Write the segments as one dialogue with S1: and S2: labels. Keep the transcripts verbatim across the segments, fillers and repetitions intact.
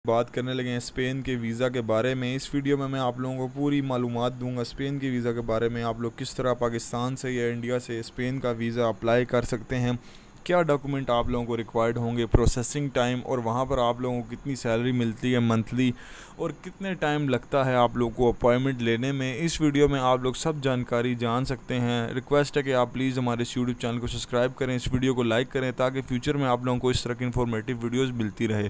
S1: बात करने लगे हैं स्पेन के वीज़ा के बारे में। इस वीडियो में मैं आप लोगों को पूरी मालूमात दूंगा स्पेन के वीज़ा के बारे में। आप लोग किस तरह पाकिस्तान से या इंडिया से स्पेन का वीज़ा अप्लाई कर सकते हैं, क्या डॉक्यूमेंट आप लोगों को रिक्वायर्ड होंगे, प्रोसेसिंग टाइम, और वहाँ पर आप लोगों को कितनी सैलरी मिलती है मंथली, और कितने टाइम लगता है आप लोग को अपॉइंटमेंट लेने में। इस वीडियो में आप लोग सब जानकारी जान सकते हैं। रिक्वेस्ट है कि आप प्लीज़ हमारे इस यूट्यूब चैनल को सब्सक्राइब करें, इस वीडियो को लाइक करें, ताकि फ्यूचर में आप लोगों को इस तरह की इन्फॉर्मेटिव वीडियोज़ मिलती रहे।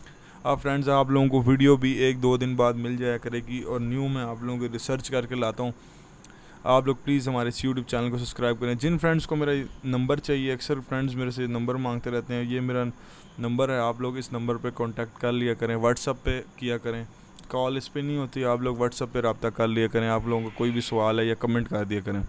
S1: अब फ्रेंड्स, आप लोगों को वीडियो भी एक दो दिन बाद मिल जाया करेगी, और न्यू मैं आप लोगों को रिसर्च करके लाता हूँ। आप लोग प्लीज़ हमारे इस यूट्यूब चैनल को सब्सक्राइब करें। जिन फ्रेंड्स को मेरा नंबर चाहिए, अक्सर फ्रेंड्स मेरे से नंबर मांगते रहते हैं, ये मेरा नंबर है, आप लोग इस नंबर पे कांटेक्ट कर लिया करें, व्हाट्सअप पे किया करें, कॉल इस पर नहीं होती, आप लोग व्हाट्सअप पे रब्ता कर लिया करें। आप लोगों का कोई भी सवाल है या कमेंट कर दिया करें।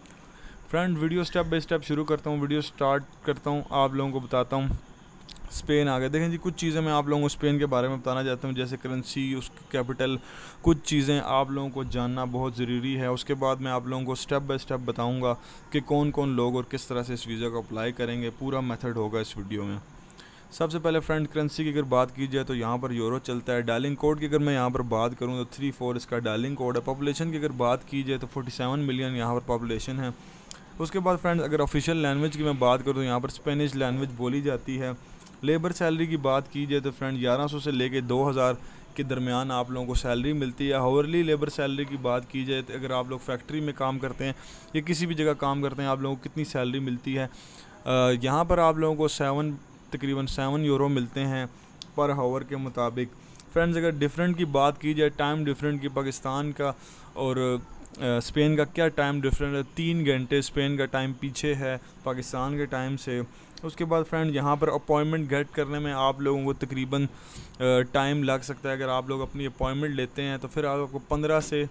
S1: Friend, video step by step शुरू करता हूँ, वीडियो स्टार्ट करता हूँ, आप लोगों को बताता हूँ स्पेन आ गया। देखें जी, कुछ चीज़ें मैं आप लोगों को स्पेन के बारे में बताना चाहता हूँ, जैसे करेंसी, उसकी कैपिटल, कुछ चीज़ें आप लोगों को जानना बहुत ज़रूरी है। उसके बाद मैं आप लोगों को स्टेप बाय स्टेप बताऊँगा कि कौन कौन लोग और किस तरह से इस वीज़ा को अप्लाई करेंगे। पूरा मेथड होगा इस वीडियो में। सबसे पहले फ्रेंड, करेंसी की अगर बात की जाए तो यहाँ पर यूरो चलता है। डायलिंग कोड की अगर मैं यहाँ पर बात करूँ तो थ्री फोर इसका डायलिंग कोड है। पॉपुलेशन की अगर बात की जाए तो फोर्टी सेवन मिलियन यहाँ पर पॉपुलेशन है। उसके बाद फ्रेंड, अगर ऑफिशियल लैंग्वेज की मैं बात करूँ तो यहाँ पर स्पेनिश लैंग्वेज बोली जाती है। लेबर सैलरी की बात की जाए तो फ्रेंड ग्यारह सौ से लेके दो हज़ार के दरमियान आप लोगों को सैलरी मिलती है। हावरली लेबर सैलरी की बात की जाए तो अगर आप लोग फैक्ट्री में काम करते हैं या किसी भी जगह काम करते हैं, आप लोगों को कितनी सैलरी मिलती है, यहाँ पर आप लोगों को सेवन तकरीबन सेवन यूरो मिलते हैं पर हावर के मुताबिक। फ्रेंड्स, अगर डिफरेंट की बात की जाए, टाइम डिफरेंट की, पाकिस्तान का और स्पेन का क्या टाइम डिफरेंट है, तीन घंटे स्पेन का टाइम पीछे है पाकिस्तान के टाइम से। उसके बाद फ्रेंड, यहाँ पर अपॉइंटमेंट गेट करने में आप लोगों को तकरीबन टाइम लग सकता है। अगर आप लोग अपनी अपॉइंटमेंट लेते हैं तो फिर आपको पंद्रह से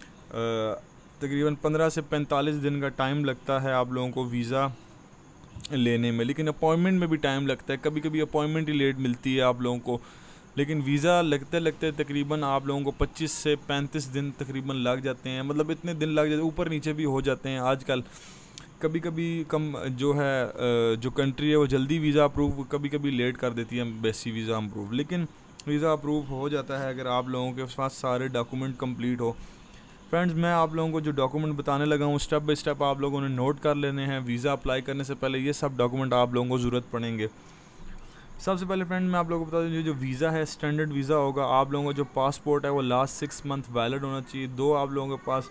S1: तकरीबन पंद्रह से पैंतालीस दिन का टाइम लगता है आप लोगों को वीज़ा लेने में। लेकिन अपॉइंटमेंट में भी टाइम लगता है, कभी कभी अपॉइंटमेंट ही लेट मिलती है आप लोगों को, लेकिन वीज़ा लगते लगते तकरीबन आप लोगों को पच्चीस से पैंतीस दिन तकरीबन लग जाते हैं। मतलब इतने दिन लग जाते हैं, ऊपर नीचे भी हो जाते हैं आजकल। कभी कभी कम जो है जो कंट्री है वो जल्दी वीज़ा अप्रूव, कभी कभी लेट कर देती है बेसी वीज़ा अप्रूव, लेकिन वीज़ा अप्रूव हो जाता है अगर आप लोगों के पास सारे डॉक्यूमेंट कंप्लीट हो। फ्रेंड्स, मैं आप लोगों को जो डॉक्यूमेंट बताने लगा हूँ स्टेप बाय स्टेप आप लोगों ने नोट कर लेने हैं। वीज़ा अप्लाई करने से पहले ये सब डॉक्यूमेंट आप लोगों को ज़रूरत पड़ेंगे। सबसे पहले फ्रेंड, मैं आप लोगों को बता दूँ, जो वीज़ा है स्टैंडर्ड वीज़ा होगा। आप लोगों का जो पासपोर्ट है वो लास्ट सिक्स मंथ वैलिड होना चाहिए। दो आप लोगों के पास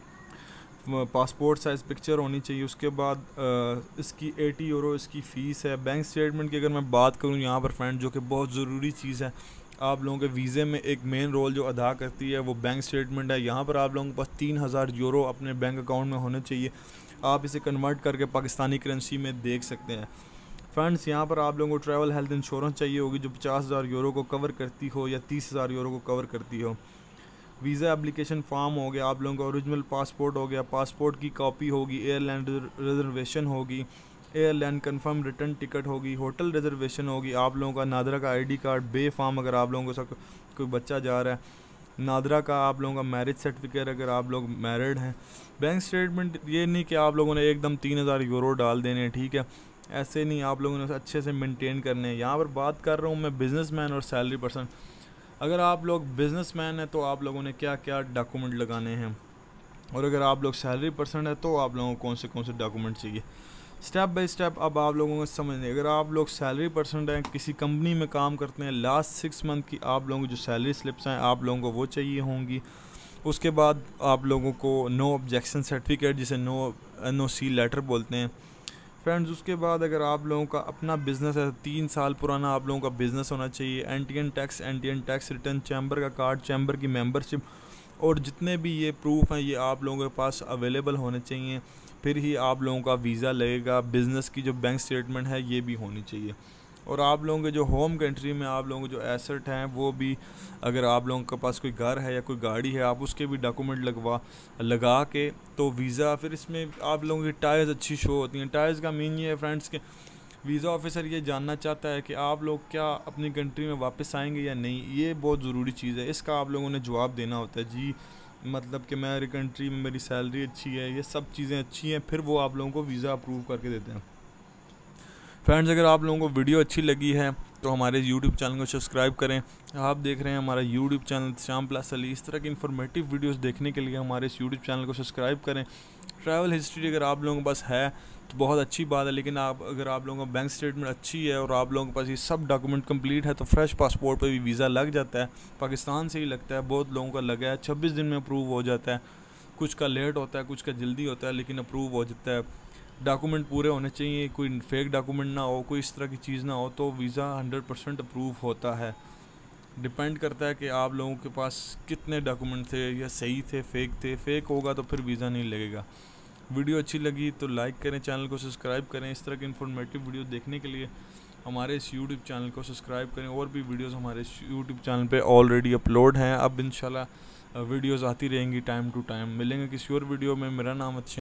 S1: पासपोर्ट साइज़ पिक्चर होनी चाहिए। उसके बाद आ, इसकी अस्सी यूरो इसकी फ़ीस है। बैंक स्टेटमेंट की अगर मैं बात करूँ यहाँ पर फ्रेंड, जो कि बहुत ज़रूरी चीज़ है, आप लोगों के वीज़े में एक मेन रोल जो अदा करती है वो बैंक स्टेटमेंट है। यहाँ पर आप लोगों के पास तीन हज़ार यूरो अपने बैंक अकाउंट में होने चाहिए। आप इसे कन्वर्ट करके पाकिस्तानी करेंसी में देख सकते हैं। फ्रेंड्स, यहाँ पर आप लोगों को ट्रैवल हेल्थ इंश्योरेंस चाहिए होगी जो पचास हज़ार यूरो को कवर करती हो या तीस हज़ार यूरो को कवर करती हो। वीज़ा एप्लीकेशन फॉर्म हो गया, आप लोगों का ओरिजिनल पासपोर्ट हो गया, पासपोर्ट की कॉपी होगी, एयरलाइन रिजर्वेशन होगी, एयरलाइन कंफर्म रिटर्न टिकट होगी, होटल रिजर्वेशन होगी, आप लोगों का नादरा का आईडी कार्ड, बे फॉर्म अगर आप लोगों को कोई बच्चा जा रहा है, नादरा का आप लोगों का मैरिज सर्टिफिकेट अगर आप लोग मैरिड हैं। बैंक स्टेटमेंट ये नहीं कि आप लोगों ने एकदम तीन हज़ार यूरो डाल देने, ठीक है, ऐसे नहीं, आप लोगों ने अच्छे से मेंटेन करने हैं। यहाँ पर बात कर रहा हूँ मैं बिजनेसमैन और सैलरी पर्सन। अगर आप लोग बिजनेसमैन हैं तो आप लोगों ने क्या क्या डॉक्यूमेंट लगाने हैं, और अगर आप लोग सैलरी पर्सन है तो आप लोगों को कौन से कौन से डॉक्यूमेंट चाहिए। स्टेप बाय स्टेप अब आप लोगों को समझने। अगर आप लोग सैलरी पर्सन हैं, किसी कंपनी में काम करते हैं, लास्ट सिक्स मंथ की आप लोगों की जो सैलरी स्लिप्स हैं आप लोगों को वो चाहिए होंगी। उसके बाद आप लोगों को नो ऑब्जेक्शन सर्टिफिकेट, जिसे no N O C letter बोलते हैं फ्रेंड्स। उसके बाद अगर आप लोगों का अपना बिज़नेस है, तीन साल पुराना आप लोगों का बिज़नेस होना चाहिए। NTN tax NTN tax return, chamber का कार्ड, चैम्बर की मेंबरशिप, और जितने भी ये प्रूफ हैं ये आप लोगों के पास अवेलेबल होने चाहिए, फिर ही आप लोगों का वीज़ा लगेगा। बिज़नेस की जो बैंक स्टेटमेंट है ये भी होनी चाहिए। और आप लोगों के जो होम कंट्री में आप लोगों के जो एसेट हैं वो भी, अगर आप लोगों के पास कोई घर है या कोई गाड़ी है, आप उसके भी डॉक्यूमेंट लगवा लगा के तो वीज़ा। फिर इसमें आप लोगों की टायर्स अच्छी शो होती हैं। टायर्स का मीन ये है फ्रेंड्स के वीज़ा ऑफिसर ये जानना चाहता है कि आप लोग क्या अपनी कंट्री में वापस आएंगे या नहीं। ये बहुत ज़रूरी चीज़ है, इसका आप लोगों ने जवाब देना होता है। जी मतलब कि मेरी कंट्री में मेरी सैलरी अच्छी है, ये सब चीज़ें अच्छी हैं, फिर वो आप लोगों को वीज़ा अप्रूव करके देते हैं। फ्रेंड्स, अगर आप लोगों को वीडियो अच्छी लगी है तो हमारे यूट्यूब चैनल को सब्सक्राइब करें। आप देख रहे हैं हमारा YouTube channel Sham plus Ali. इस तरह की इन्फॉर्मेटिव वीडियोस देखने के लिए हमारे इस यूट्यूब चैनल को सब्सक्राइब करें। ट्रैवल हिस्ट्री अगर आप लोगों के पास है तो बहुत अच्छी बात है, लेकिन आप अगर आप लोगों का बैंक स्टेटमेंट अच्छी है और आप लोगों के पास ये सब डॉक्यूमेंट कंप्लीट है तो फ्रेश पासपोर्ट पे भी वीज़ा लग जाता है। पाकिस्तान से ही लगता है, बहुत लोगों का लगा है, छब्बीस दिन में अप्रूव हो जाता है। कुछ का लेट होता है, कुछ का जल्दी होता है, लेकिन अप्रूव हो जाता है। डॉक्यूमेंट पूरे होने चाहिए, कोई फेक डॉक्यूमेंट ना हो, कोई इस तरह की चीज़ ना हो, तो वीज़ा हंड्रेड परसेंट अप्रूव होता है। डिपेंड करता है कि आप लोगों के पास कितने डॉक्यूमेंट थे, या सही थे, फेक थे। फेक होगा तो फिर वीज़ा नहीं लगेगा। वीडियो अच्छी लगी तो लाइक करें, चैनल को सब्सक्राइब करें। इस तरह के इन्फॉर्मेटिव वीडियो देखने के लिए हमारे इस यूट्यूब चैनल को सब्सक्राइब करें। और भी वीडियोस हमारे यूट्यूब चैनल पे ऑलरेडी अपलोड हैं। अब इंशाल्लाह वीडियोस आती रहेंगी टाइम टू टाइम। मिलेंगे किसी और वीडियो में। मेरा नाम अच्छा